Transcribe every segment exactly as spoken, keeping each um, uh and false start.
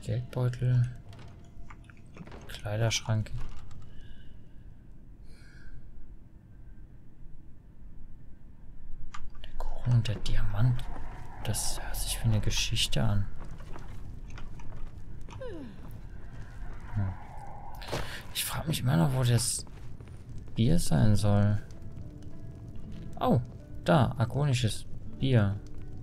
Geldbeutel. Kleiderschrank. Der Kuchen und der Diamant. Das hört sich wie eine Geschichte an. Hm. Ich frage mich immer noch, wo das Bier sein soll. Oh, da, argonisches Bier.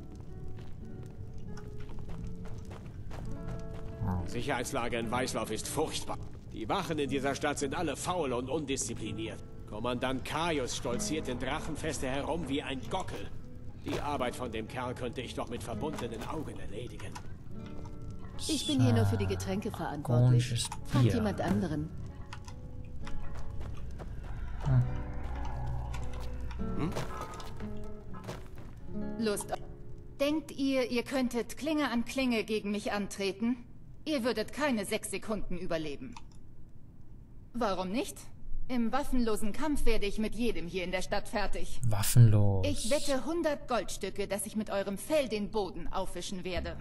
Sicherheitslage in Weißlauf ist furchtbar. Die Wachen in dieser Stadt sind alle faul und undiszipliniert. Kommandant Caius stolziert in Drachenfeste herum wie ein Gockel. Die Arbeit von dem Kerl könnte ich doch mit verbundenen Augen erledigen. Ich bin hier nur für die Getränke verantwortlich. Fragt jemand anderen. Hm. Hm? Lust. Denkt ihr, ihr könntet Klinge an Klinge gegen mich antreten? Ihr würdet keine sechs Sekunden überleben. Warum nicht? Im waffenlosen Kampf werde ich mit jedem hier in der Stadt fertig. Waffenlos. Ich wette hundert Goldstücke, dass ich mit eurem Fell den Boden aufwischen werde.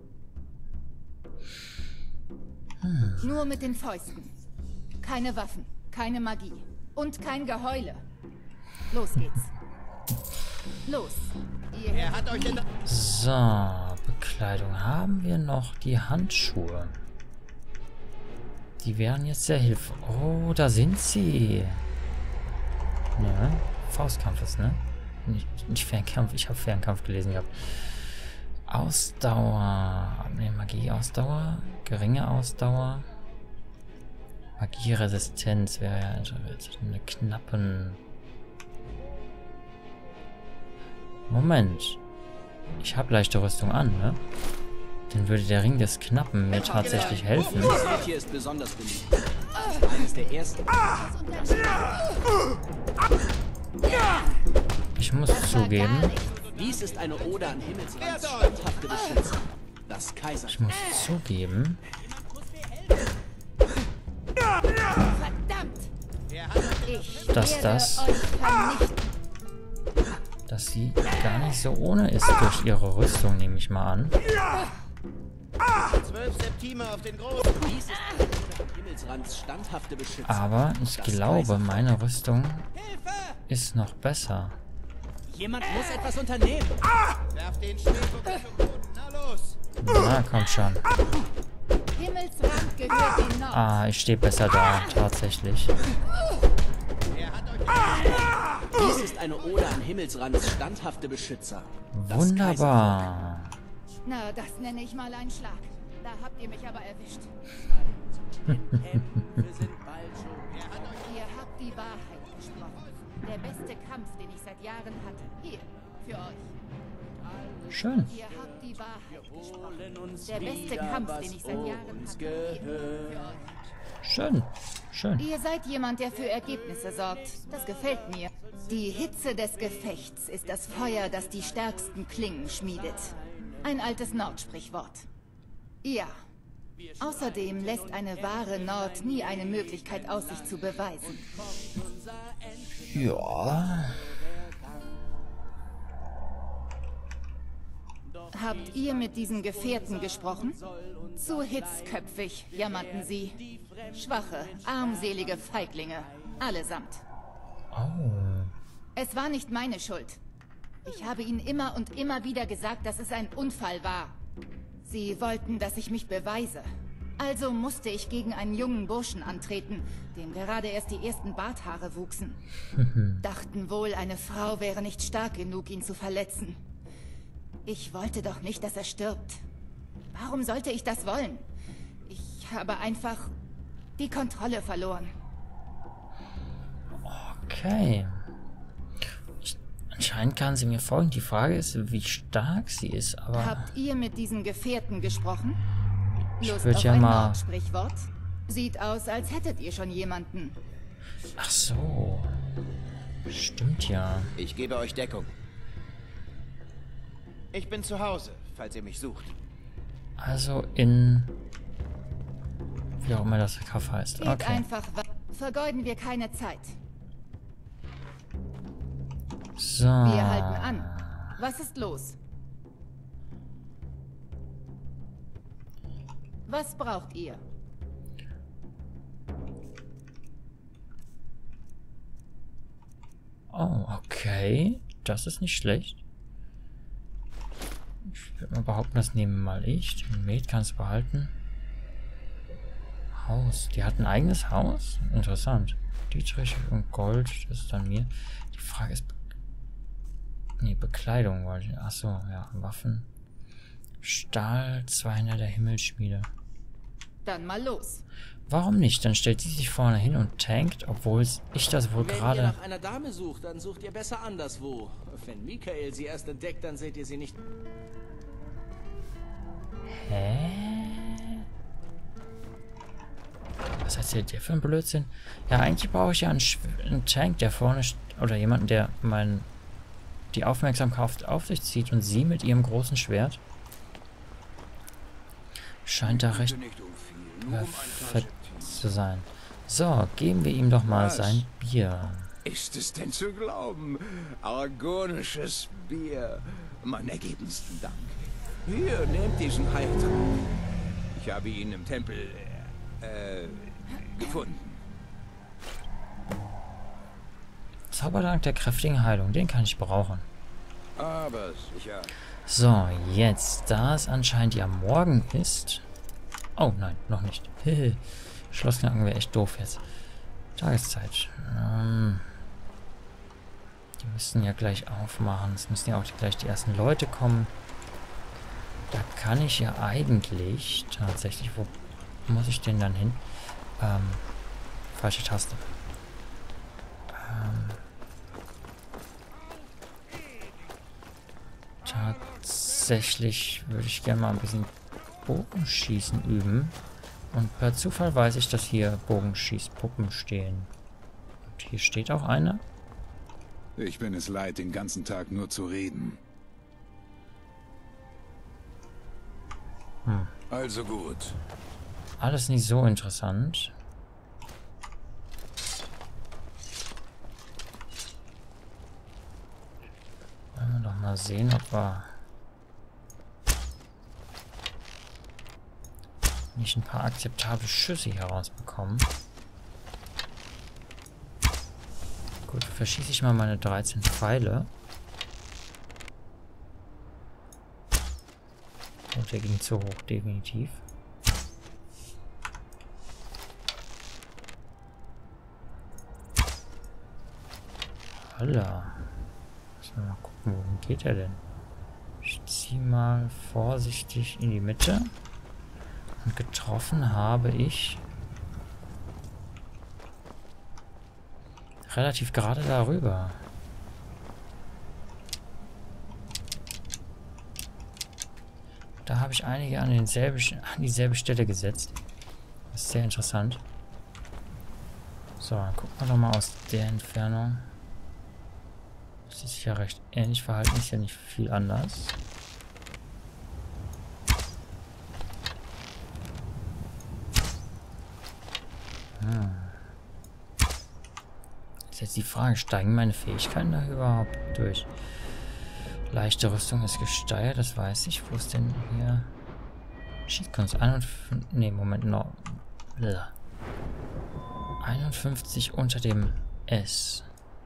Hm. Nur mit den Fäusten. Keine Waffen, keine Magie und kein Geheule. Los geht's. Los. Ihr Er hat euch in So, Bekleidung haben wir noch. Die Handschuhe. Die wären jetzt sehr hilfreich. Oh, da sind sie. Ne? Faustkampf ist, ne? Nicht, nicht Fernkampf, ich habe Fernkampf gelesen gehabt. Ausdauer. Ne, Magie, Ausdauer. Geringe Ausdauer. Magieresistenz wäre ja eine knappen. Moment. Ich habe leichte Rüstung an, ne? Dann würde der Ring des Knappen mir tatsächlich helfen. Das hier ist besonders beliebt. Eines der ersten. Ich muss zugeben. Dies ist eine Ode an Himmelsrands standhafte Beschützer. Das Kaiser. Ich muss zugeben. Verdammt! Ich Dass das. Dass sie gar nicht so ohne ist durch ihre Rüstung, nehme ich mal an. Zwölf Septime auf den großen. Dies ist eine Ode an Himmelsrands standhafte Beschützer. Aber ich glaube, meine Rüstung ist noch besser. Jemand muss etwas unternehmen. Werf den Schneegucker zum Boden. Na los. Na, komm schon. Himmelsrand gehört den Nord. Ah, ich stehe besser da, tatsächlich. Er hat euch. Dies ist eine Ode an Himmelsrands standhafte Beschützer. Das Wunderbar. Na, das nenne ich mal einen Schlag. Da habt ihr mich aber erwischt. Wir sind bald schon. Er hat euch. Ihr habt die Wahrheit gesprochen. Der beste Kampf, den ich seit Jahren hatte. Hier, für euch. Schön. Ihr habt die Wahrheit gesprochen. Uns Der beste wieder, Kampf, was den ich seit Jahren uns hatte. Hier, gehört. für euch. Schön. Schön. Ihr seid jemand, der für Ergebnisse sorgt. Das gefällt mir. Die Hitze des Gefechts ist das Feuer, das die stärksten Klingen schmiedet. Ein altes Nordsprichwort. Ja. Außerdem lässt eine wahre Nord nie eine Möglichkeit aus, sich zu beweisen. Ja. Habt ihr mit diesen Gefährten gesprochen? Zu hitzköpfig, jammerten sie. Schwache, armselige Feiglinge. Allesamt. Oh. Es war nicht meine Schuld. Ich habe ihnen immer und immer wieder gesagt, dass es ein Unfall war. Sie wollten, dass ich mich beweise. Also musste ich gegen einen jungen Burschen antreten, dem gerade erst die ersten Barthaare wuchsen. Dachten wohl, eine Frau wäre nicht stark genug, ihn zu verletzen. Ich wollte doch nicht, dass er stirbt. Warum sollte ich das wollen? Ich habe einfach die Kontrolle verloren. Okay. Ich, anscheinend kann sie mir folgen. Die Frage ist, wie stark sie ist, aber... Habt ihr mit diesen Gefährten gesprochen? Ich Lust würd auf ja ein mal- Nordsprichwort? Sieht aus, als hättet ihr schon jemanden. Ach so. Stimmt ja. Ich gebe euch Deckung. Ich bin zu Hause, falls ihr mich sucht. Also in... Wie auch immer das Kaff heißt. Geht Okay. einfach wa- Vergeuden wir keine Zeit. So. Wir halten an. Was ist los? Was braucht ihr? Oh, okay. Das ist nicht schlecht. Ich würde mal behaupten, das nehmen mal ich. Den Met kannst du behalten. Haus. Die hat ein eigenes Haus? Interessant. Dietrich und Gold, das ist dann mir. Die Frage ist... Be nee, Bekleidung wollte ich. Achso, ja, Waffen. Stahl, zweihundert der Himmelschmiede. Dann mal los. Warum nicht? Dann stellt sie sich vorne hin und tankt, obwohl ich das wohl gerade... Wenn ihr nach einer Dame sucht, dann sucht ihr besser anderswo. Wenn Michael sie erst entdeckt, dann seht ihr sie nicht... Hä? Was erzählt der für ein Blödsinn? Ja, eigentlich brauche ich ja einen, Sch einen Tank, der vorne... Oder jemanden, der mein, die Aufmerksamkeit auf sich zieht und sie mit ihrem großen Schwert. Scheint da recht perfekt zu sein. So, geben wir ihm doch mal Was? sein Bier. Ist es denn zu glauben? Argonisches Bier. Mein ergebensten Dank. Hier, nehmt diesen Heiltrank. Ich habe ihn im Tempel äh, gefunden. Zaubertrank der kräftigen Heilung, den kann ich brauchen. Aber sicher. So, jetzt, da es anscheinend ja morgen ist... Oh, nein, noch nicht. Schlossknacken wäre echt doof jetzt. Tageszeit. Ähm, die müssten ja gleich aufmachen. Es müssen ja auch gleich die ersten Leute kommen. Da kann ich ja eigentlich... Tatsächlich, wo muss ich denn dann hin? Ähm, falsche Taste. Ähm... Tatsächlich würde ich gerne mal ein bisschen Bogenschießen üben. Und per Zufall weiß ich, dass hier Bogenschießpuppen stehen. Und hier steht auch eine. Ich bin es leid, den ganzen Tag nur zu reden. Hm. Also gut. Alles nicht so interessant. Wollen wir doch mal sehen, ob wir nicht ein paar akzeptable Schüsse herausbekommen. Gut, verschieße ich mal meine dreizehn Pfeile. Und der ging zu hoch, definitiv. Holla. Mal gucken, wohin geht er denn? Ich ziehe mal vorsichtig in die Mitte. Und getroffen habe ich relativ gerade darüber. Da habe ich einige an, denselbe, an dieselbe Stelle gesetzt. Das ist sehr interessant. So, dann gucken wir doch mal aus der Entfernung. Das ist ja recht ähnlich verhalten, ist ja nicht viel anders. Hm. Ist jetzt die Frage, steigen meine Fähigkeiten da überhaupt durch? Leichte Rüstung ist gesteigert, das weiß ich. Wo ist denn hier? Schießkunst einundfünfzig. Ne, Moment noch. einundfünfzig unter dem S.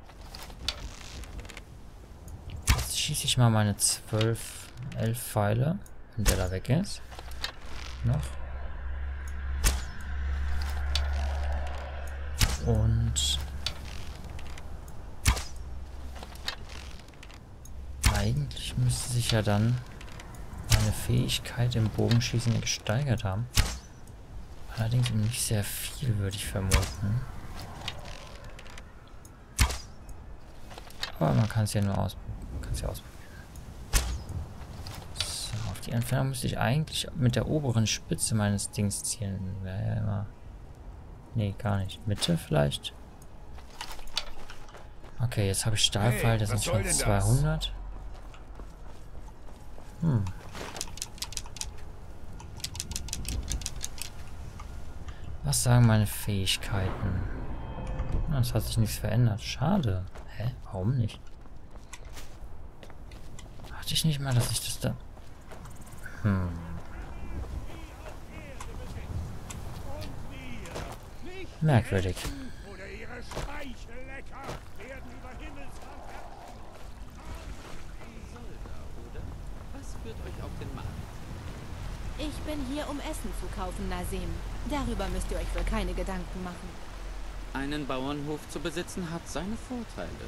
Jetzt schieße ich mal meine zwölf, elf Pfeile, wenn der da weg ist. Noch. Und eigentlich müsste sich ja dann meine Fähigkeit im Bogenschießen gesteigert haben. Allerdings um nicht sehr viel, würde ich vermuten. Aber man kann es ja nur ausprobieren. Kann's ja ausprobieren. So, auf die Entfernung müsste ich eigentlich mit der oberen Spitze meines Dings zielen. Wäre ja immer... Nee, gar nicht. Mitte vielleicht? Okay, jetzt habe ich Stahlpfeil, das sind schon zweihundert. Hm. Was sagen meine Fähigkeiten? Na, es hat sich nichts verändert. Schade. Hä? Warum nicht? Hatte ich nicht mal, dass ich das da... Hm. Merkwürdig. Oder ihre Speichel lecker werden über Himmelsrand. Was führt euch auf den Markt? Ich bin hier, um Essen zu kaufen, Nasim. Darüber müsst ihr euch wohl keine Gedanken machen. Einen Bauernhof zu besitzen hat seine Vorteile.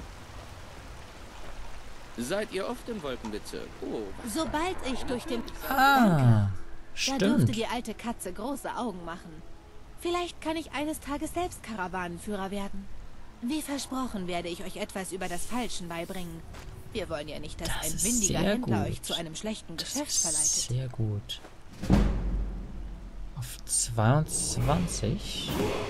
Seid ihr oft im Wolkenbezirk? Oh, was Sobald ich durch den... Ah, Da durfte stimmt. die alte Katze große Augen machen. Vielleicht kann ich eines Tages selbst Karawanenführer werden. Wie versprochen werde ich euch etwas über das Falschen beibringen. Wir wollen ja nicht, dass Das ein ist windiger sehr Händler gut. euch zu einem schlechten Das Geschäft ist verleitet. sehr gut. Auf zweiundzwanzig.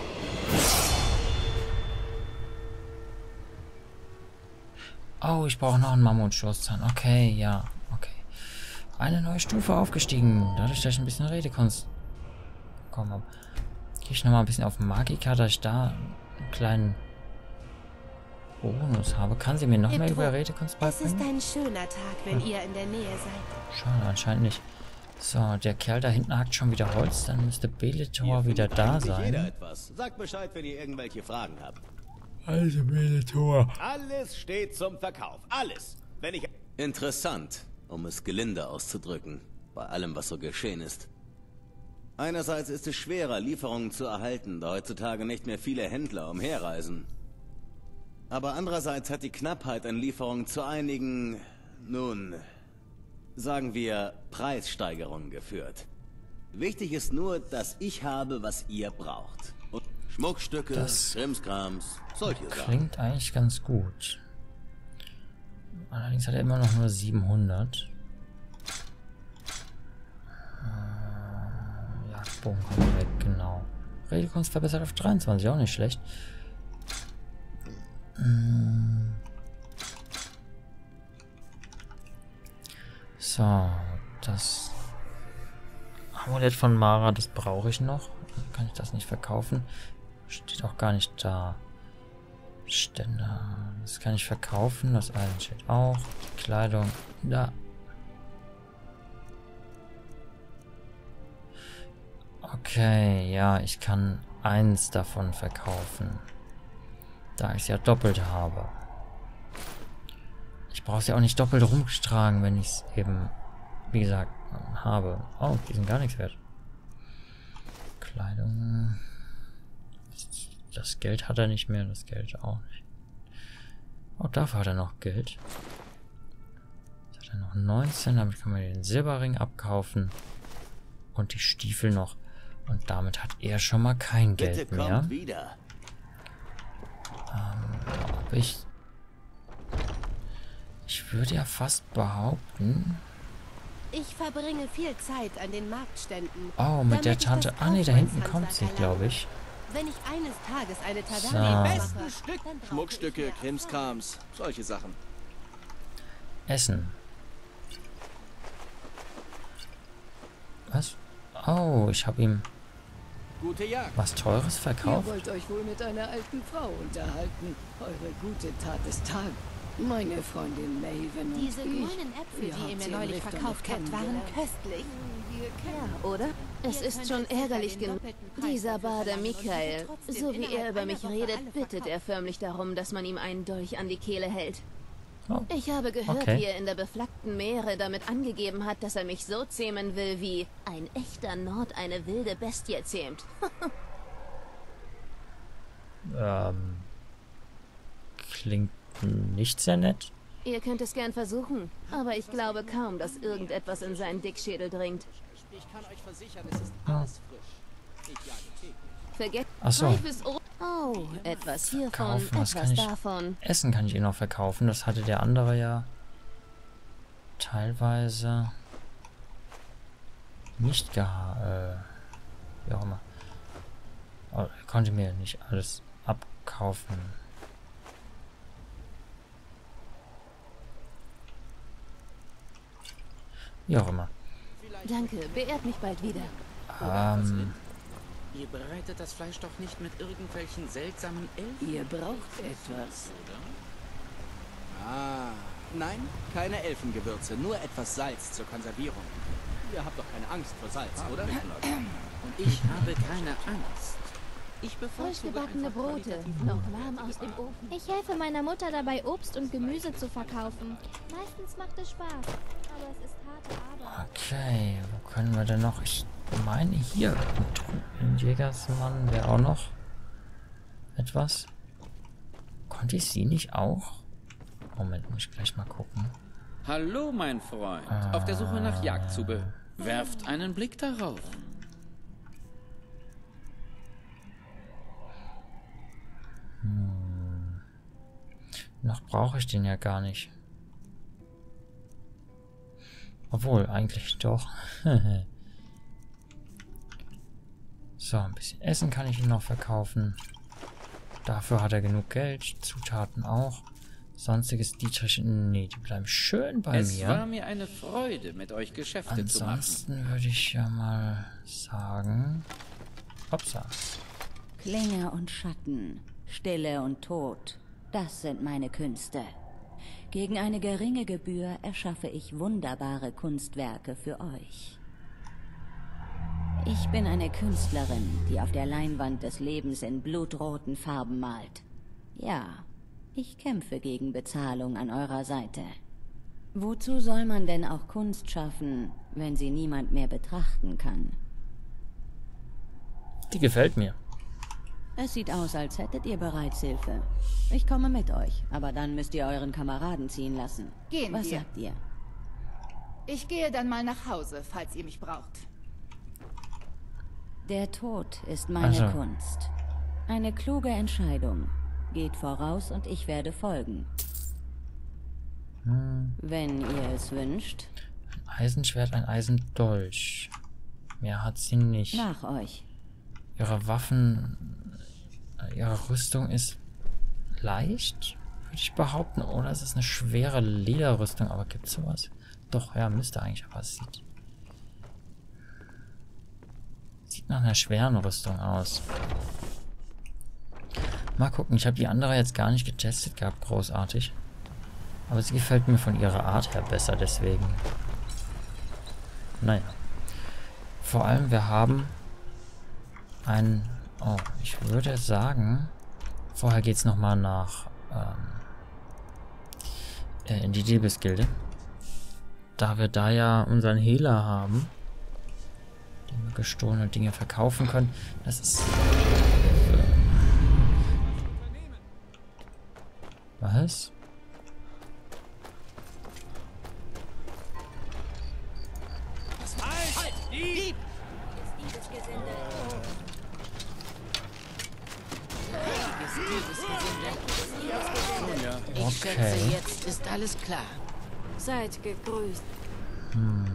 Oh, ich brauche noch einen Mammutstoßzahn. Okay, ja, okay. Eine neue Stufe aufgestiegen. Dadurch, dass ich ein bisschen Redekunst bekommen habe. Gehe ich nochmal ein bisschen auf Magika, dass ich da einen kleinen Bonus habe. Kann sie mir noch mehr Petro, über Redekunst Es ist beibringen? ein schöner Tag, wenn ihr in der Nähe seid. Schade, anscheinend nicht. So, der Kerl da hinten hackt schon wieder Holz. Dann müsste Beletor wieder da Jeder sein. etwas. Sagt Bescheid, wenn ihr irgendwelche Fragen habt. Also Beletor. Alles steht zum Verkauf. Alles. Wenn ich... Interessant, um es gelinde auszudrücken, bei allem, was so geschehen ist. Einerseits ist es schwerer, Lieferungen zu erhalten, da heutzutage nicht mehr viele Händler umherreisen. Aber andererseits hat die Knappheit an Lieferungen zu einigen, nun, sagen wir, Preissteigerungen geführt. Wichtig ist nur, dass ich habe, was ihr braucht. Und Schmuckstücke, Das Krimskrams, solche Sachen. Klingt eigentlich ganz gut. Allerdings hat er immer noch nur siebenhundert. Äh, Jagdbogen kommt weg, genau. Redekunst verbessert auf dreiundzwanzig, auch nicht schlecht. Mm. So, das Amulett von Mara, das brauche ich noch. Kann ich das nicht verkaufen? Steht auch gar nicht da. Ständer. Das kann ich verkaufen. Das Eisen steht auch. Die Kleidung. Da. Okay, ja, ich kann eins davon verkaufen. Da ich es ja doppelt habe. Ich brauche es ja auch nicht doppelt rumtragen, wenn ich es eben, wie gesagt, habe. Oh, die sind gar nichts wert. Kleidung. Das Geld hat er nicht mehr, das Geld auch nicht. Oh, dafür hat er noch Geld. Jetzt hat er noch neunzehn, damit kann man den Silberring abkaufen. Und die Stiefel noch. Und damit hat er schon mal kein Geld Bitte mehr. kommt wieder. Ähm, ob ich... Ich würde ja fast behaupten... Ich verbringe viel Zeit an den Marktständen. Oh, mit damit der ich Tante... das Ah, nee, da hinten Kaufmannshandwerk kommt sie, erlerne. glaube ich. Wenn ich eines Tages eine So. Taverne Die mache, besten Stück. dann brauche Schmuckstücke, ich mehr Krimskrams, solche Sachen. Essen. Was? Oh, ich habe ihm Gute Jagd. was Teures Ihr verkauft. wollt euch wohl mit einer alten Frau unterhalten. Eure gute Tat des Tages. Meine Freundin Maven und Diese ich. grünen Äpfel, Wir die ihr haben mir sie in neulich Richtung verkauft habt, waren kennengelernt. köstlich. Ja, Oder? Es Ihr ist könnt schon jetzt sicher ärgerlich den genug. doppelten Preis Dieser dafür Bader verlangen und Michael, bitte trotzdem so wie er innerhalb über einer mich Woche redet, alle bittet verkaufen. er förmlich darum, dass man ihm einen Dolch an die Kehle hält. Oh. Ich habe gehört, Okay. wie er in der beflaggten Meere damit angegeben hat, dass er mich so zähmen will, wie ein echter Nord eine wilde Bestie zähmt. Ähm, klingt nicht sehr nett. Ihr könnt es gern versuchen, aber ich glaube kaum, dass irgendetwas in seinen Dickschädel dringt. Ich kann euch versichern, es ist alles frisch. Ich jage täglich. Vergesst Ach so. Reifes Obst. Oh, etwas hiervon, Verkaufen, was etwas kann ich- davon. Essen kann ich eh noch verkaufen. Das hatte der andere ja teilweise nicht gehabt. Äh, wie auch immer. Aber er konnte mir nicht alles abkaufen. Wie auch immer. Danke, beehrt mich bald wieder. Ähm, Ihr bereitet das Fleisch doch nicht mit irgendwelchen seltsamen Elfen. Ihr braucht etwas. Ah, nein, keine Elfengewürze, nur etwas Salz zur Konservierung. Ihr habt doch keine Angst vor Salz, oder? Und ich habe keine Angst. Ich Frisch gebackene Brote, noch warm aus dem Ofen. Ich helfe meiner Mutter dabei, Obst und Gemüse zu verkaufen. Meistens macht es Spaß, aber es ist harte Arbeit. Okay, wo können wir denn noch? Ich meine hier, ein Jägersmann wäre auch noch etwas. Konnte ich sie nicht auch? Moment, muss ich gleich mal gucken. Hallo, mein Freund. Auf der Suche nach Jagdzubehör. Werft einen Blick darauf. Hm. Noch brauche ich den ja gar nicht. Obwohl, eigentlich doch. So, ein bisschen Essen kann ich ihm noch verkaufen. Dafür hat er genug Geld. Zutaten auch. Sonstiges Dietrich. Nee, die bleiben schön bei es mir. Es war mir eine Freude, mit euch Geschäfte Ansonsten zu machen. Ansonsten würde ich ja mal sagen. Hopsa. Klinge und Schatten, Stille und Tod, das sind meine Künste. Gegen eine geringe Gebühr erschaffe ich wunderbare Kunstwerke für euch. Ich bin eine Künstlerin, die auf der Leinwand des Lebens in blutroten Farben malt. Ja, ich kämpfe gegen Bezahlung an eurer Seite. Wozu soll man denn auch Kunst schaffen, wenn sie niemand mehr betrachten kann? Die gefällt mir. Es sieht aus, als hättet ihr bereits Hilfe. Ich komme mit euch, aber dann müsst ihr euren Kameraden ziehen lassen. Gehen Was wir. sagt ihr? Ich gehe dann mal nach Hause, falls ihr mich braucht. Der Tod ist meine Also. Kunst. Eine kluge Entscheidung. Geht voraus und ich werde folgen. Hm. Wenn ihr es wünscht. Ein Eisenschwert, ein Eisendolch. Mehr hat sie nicht. Nach euch. Ihre Waffen, ihre Rüstung ist leicht, würde ich behaupten. Oder es ist eine schwere Lederrüstung. Aber gibt es sowas? Doch, ja, müsste eigentlich. Aber es sieht... Sieht nach einer schweren Rüstung aus. Mal gucken. Ich habe die andere jetzt gar nicht getestet gehabt. Großartig. Aber sie gefällt mir von ihrer Art her besser. Deswegen. Naja. Vor allem, wir haben... ein... Oh, ich würde sagen... Vorher geht es nochmal nach... Ähm, äh, in die Diebesgilde. Da wir da ja unseren Hehler haben, den wir gestohlene Dinge verkaufen können. Das ist... Äh, was? Halt! Dieb! Ich Okay. schätze, jetzt ist alles klar. Seid gegrüßt. Hm.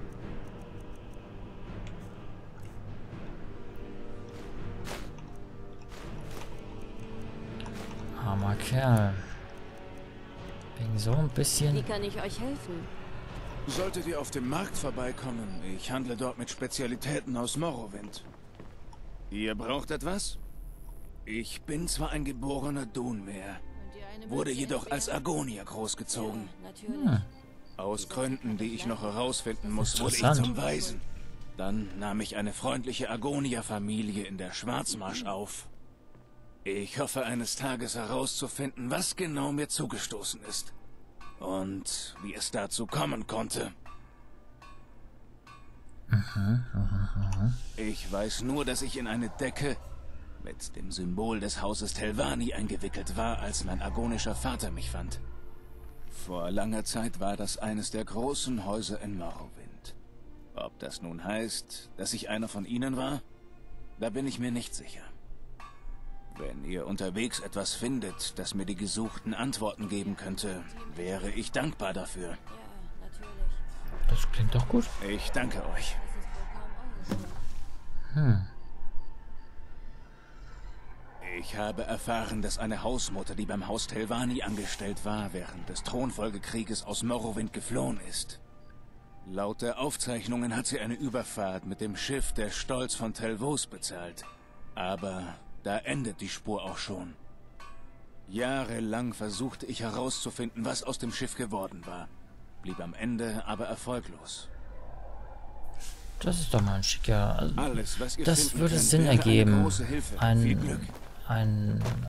Armer Kerl. Wegen so ein bisschen... Wie kann ich euch helfen? Solltet ihr auf dem Markt vorbeikommen, ich handle dort mit Spezialitäten aus Morrowind. Ihr braucht etwas? Ich bin zwar ein geborener Dunmer, wurde jedoch als Argonier großgezogen. Hm. Aus Gründen, die ich noch herausfinden muss, wurde ich Interessant. zum Waisen. Dann nahm ich eine freundliche Argonier-Familie in der Schwarzmarsch auf. Ich hoffe eines Tages herauszufinden, was genau mir zugestoßen ist. Und wie es dazu kommen konnte. Mhm, mhm, mhm. Ich weiß nur, dass ich in eine Decke mit dem Symbol des Hauses Telvanni eingewickelt war, als mein argonischer Vater mich fand. Vor langer Zeit war das eines der großen Häuser in Morrowind. Ob das nun heißt, dass ich einer von ihnen war? Da bin ich mir nicht sicher. Wenn ihr unterwegs etwas findet, das mir die gesuchten Antworten geben könnte, wäre ich dankbar dafür. Das klingt doch gut. Ich danke euch. Hm. Ich habe erfahren, dass eine Hausmutter, die beim Haus Telvanni angestellt war, während des Thronfolgekrieges aus Morrowind geflohen ist. Laut der Aufzeichnungen hat sie eine Überfahrt mit dem Schiff der Stolz von Telvos bezahlt. Aber da endet die Spur auch schon. Jahrelang versuchte ich herauszufinden, was aus dem Schiff geworden war, blieb am Ende aber erfolglos. Das ist doch mal ein schicker... Also Alles, was ihr das finden würde könnt, Sinn wäre eine ergeben. große Hilfe. Viel Ein, Glück. ein